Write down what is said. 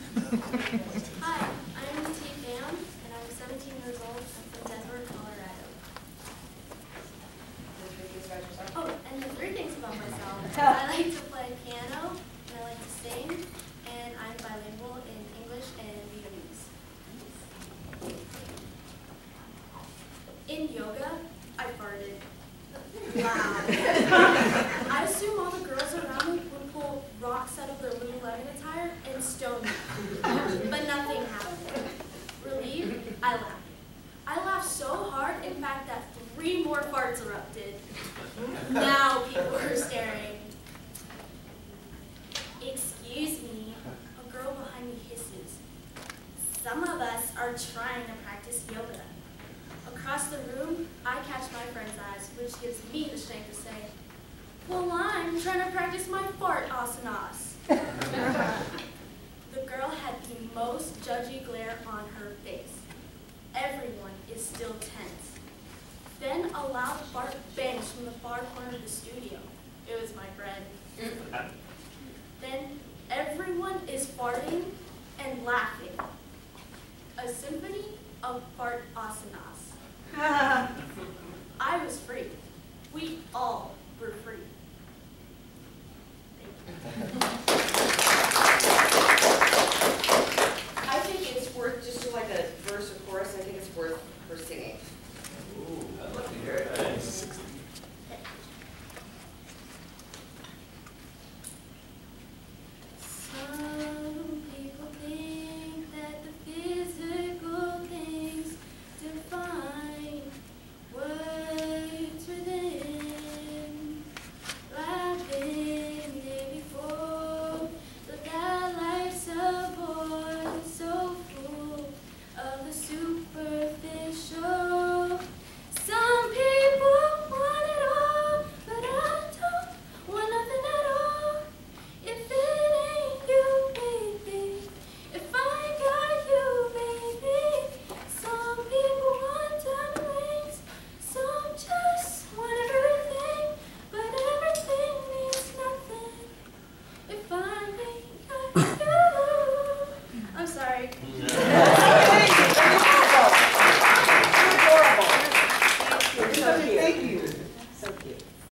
Hi, I'm T. Pam, and I'm 17 years old. I'm from Denver, Colorado. Oh, and the three things about myself. I like to play piano, and I like to sing, and I'm bilingual in English and Vietnamese. In yoga, I farted. Wow. I assume all the girls around me would pull rocks out of their Lululemon attire and stone me. But nothing happened. Relieved, I laughed. I laughed so hard, in fact, that 3 more farts erupted. Now people are staring. Excuse me, a girl behind me hisses. Some of us are trying to practice yoga. Across the room, I catch my friend's eyes, which gives me the strength to say, well, I'm trying to practice my fart asanas. The girl had the most judgy glare on her face. Everyone is still tense. Then a loud fart bangs from the far corner of the studio. It was my friend. Then everyone is farting and laughing. A symphony of fart asanas. I was free. We all were free. Thank you. I think it's worth, just to like a verse or chorus, I think it's worth her singing. Ooh, I'd love to hear it. Some people think that the physical things define words within. Laughing day before, but that life's a void so full of the superficial.